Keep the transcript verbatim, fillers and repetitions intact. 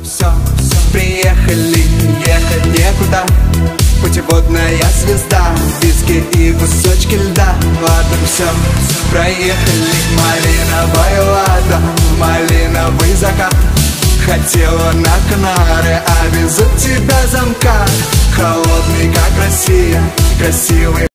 все, приехали, ехать некуда. Путеводная звезда, виски и кусочки льда. Ладно, все, проехали. Малиновый ладно, малиновый закат. Хотела на Канары, а везут тебя замка. Холодный, как Россия, красивый.